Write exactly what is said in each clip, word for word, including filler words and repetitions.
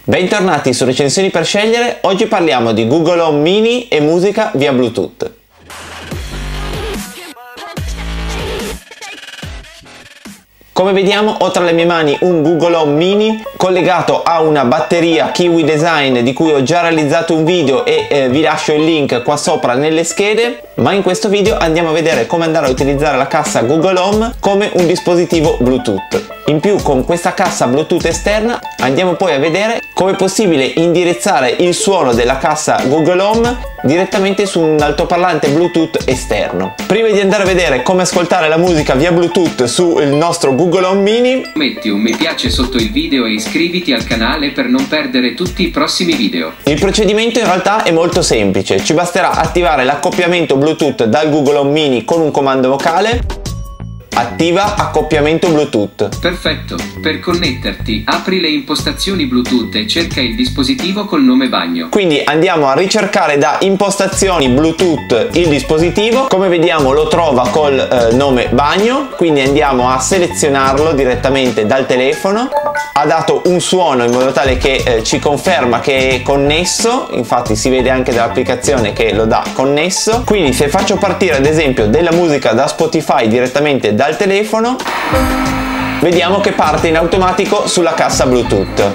Bentornati su Recensioni per Scegliere, oggi parliamo di Google Home Mini e musica via Bluetooth. Come vediamo ho tra le mie mani un Google Home Mini collegato a una batteria Kiwi Design di cui ho già realizzato un video e eh, vi lascio il link qua sopra nelle schede, ma in questo video andiamo a vedere come andare a utilizzare la cassa Google Home come un dispositivo Bluetooth. In più, con questa cassa Bluetooth esterna andiamo poi a vedere come è possibile indirizzare il suono della cassa Google Home direttamente su un altoparlante Bluetooth esterno. Prima di andare a vedere come ascoltare la musica via Bluetooth sul nostro Google Home Mini, metti un mi piace sotto il video e iscriviti al canale per non perdere tutti i prossimi video. Il procedimento in realtà è molto semplice, ci basterà attivare l'accoppiamento Bluetooth dal Google Home Mini con un comando vocale. Attiva accoppiamento Bluetooth. Perfetto. Per connetterti, apri le impostazioni Bluetooth e cerca il dispositivo col nome bagno. Quindi andiamo a ricercare da impostazioni Bluetooth il dispositivo. Come vediamo lo trova col eh, nome bagno, quindi andiamo a selezionarlo direttamente dal telefono. Ha dato un suono in modo tale che eh, ci conferma che è connesso, infatti si vede anche dall'applicazione che lo dà connesso. Quindi se faccio partire ad esempio della musica da Spotify direttamente dal telefono, vediamo che parte in automatico sulla cassa Bluetooth.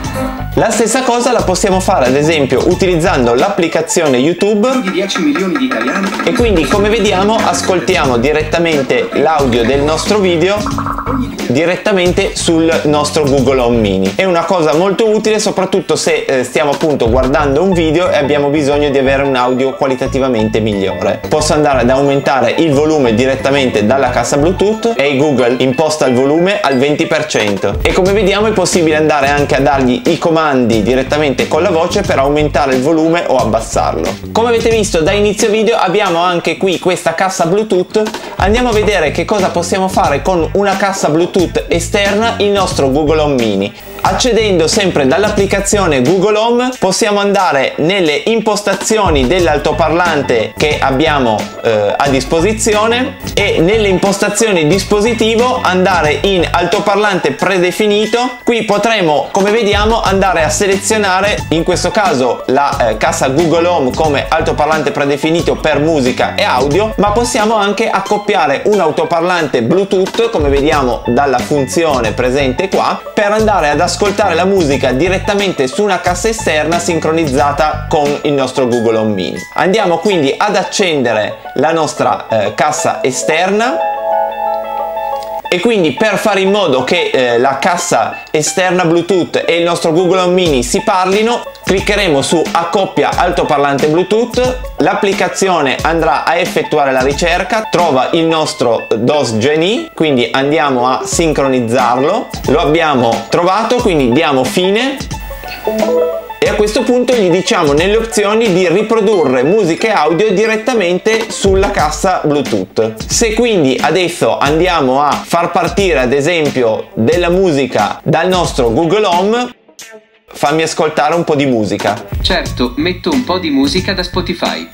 La stessa cosa la possiamo fare ad esempio utilizzando l'applicazione YouTube di dieci milioni di italiani. E quindi come vediamo ascoltiamo direttamente l'audio del nostro video direttamente sul nostro Google Home Mini. È una cosa molto utile soprattutto se eh, stiamo appunto guardando un video e abbiamo bisogno di avere un audio qualitativamente migliore. Posso andare ad aumentare il volume direttamente dalla cassa Bluetooth e Google imposta il volume al venti per cento e come vediamo è possibile andare anche a dargli i comandi direttamente con la voce per aumentare il volume o abbassarlo. Come avete visto da inizio video abbiamo anche qui questa cassa Bluetooth. Andiamo a vedere che cosa possiamo fare con una cassa Bluetooth esterna il nostro Google Home Mini. Accedendo sempre dall'applicazione Google Home possiamo andare nelle impostazioni dell'altoparlante che abbiamo eh, a disposizione e nelle impostazioni dispositivo andare in altoparlante predefinito. Qui potremo, come vediamo, andare a selezionare in questo caso la eh, cassa Google Home come altoparlante predefinito per musica e audio, ma possiamo anche accoppiare un altoparlante Bluetooth come vediamo dalla funzione presente qua per andare ad ascoltare la musica direttamente su una cassa esterna sincronizzata con il nostro Google Home Mini. Andiamo quindi ad accendere la nostra eh, cassa esterna e quindi per fare in modo che eh, la cassa esterna Bluetooth e il nostro Google Home Mini si parlino cliccheremo su accoppia altoparlante Bluetooth, l'applicazione andrà a effettuare la ricerca, trova il nostro D O S Genie, quindi andiamo a sincronizzarlo, lo abbiamo trovato, quindi diamo fine e a questo punto gli diciamo nelle opzioni di riprodurre musica e audio direttamente sulla cassa Bluetooth. Se quindi adesso andiamo a far partire ad esempio della musica dal nostro Google Home, fammi ascoltare un po' di musica. Certo, metto un po' di musica da Spotify.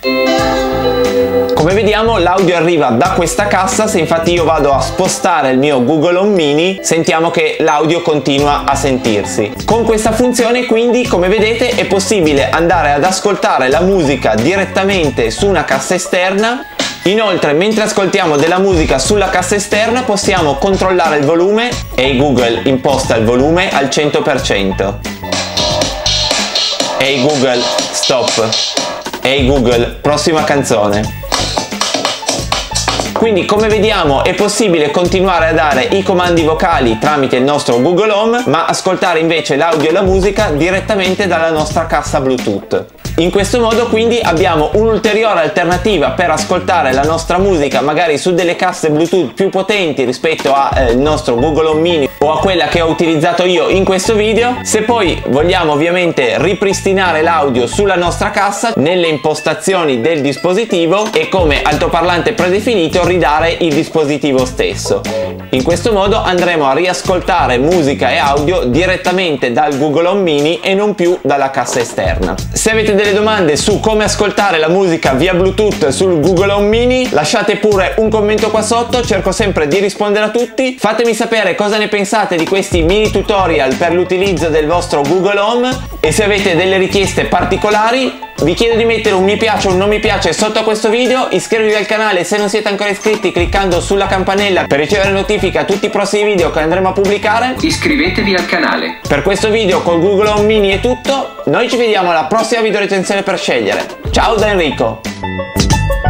Come vediamo l'audio arriva da questa cassa, se infatti io vado a spostare il mio Google Home Mini sentiamo che l'audio continua a sentirsi. Con questa funzione quindi come vedete è possibile andare ad ascoltare la musica direttamente su una cassa esterna. Inoltre mentre ascoltiamo della musica sulla cassa esterna possiamo controllare il volume e Google imposta il volume al cento per cento. Ehi Google, stop. Ehi Google, prossima canzone. Quindi come vediamo è possibile continuare a dare i comandi vocali tramite il nostro Google Home, ma ascoltare invece l'audio e la musica direttamente dalla nostra cassa Bluetooth. In questo modo quindi abbiamo un'ulteriore alternativa per ascoltare la nostra musica magari su delle casse Bluetooth più potenti rispetto al eh, nostro Google Home Mini o a quella che ho utilizzato io in questo video. Se poi vogliamo ovviamente ripristinare l'audio sulla nostra cassa, nelle impostazioni del dispositivo e come altoparlante predefinito ridare il dispositivo stesso. In questo modo andremo a riascoltare musica e audio direttamente dal Google Home Mini e non più dalla cassa esterna. Se avete delle domande su come ascoltare la musica via Bluetooth sul Google Home Mini, lasciate pure un commento qua sotto, cerco sempre di rispondere a tutti. Fatemi sapere cosa ne pensate di questi mini tutorial per l'utilizzo del vostro Google Home e se avete delle richieste particolari vi chiedo di mettere un mi piace o un non mi piace sotto a questo video, iscrivervi al canale se non siete ancora iscritti cliccando sulla campanella per ricevere notifiche a tutti i prossimi video che andremo a pubblicare. Iscrivetevi al canale. Per questo video col Google Home Mini è tutto, noi ci vediamo alla prossima video recensione per scegliere. Ciao da Enrico!